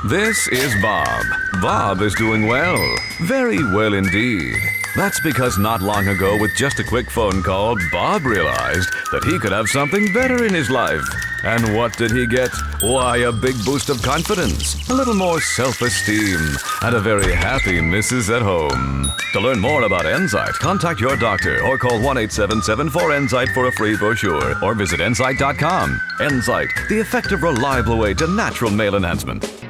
This is Bob. Bob is doing well. Very well indeed. That's because not long ago, with just a quick phone call, Bob realized that he could have something better in his life. And what did he get? Why, a big boost of confidence, a little more self-esteem, and a very happy missus at home. To learn more about Enzyte, contact your doctor or call 1-877-4-ENZYTE for a free brochure or visit Enzyte.com. Enzyte, the effective, reliable way to natural male enhancement.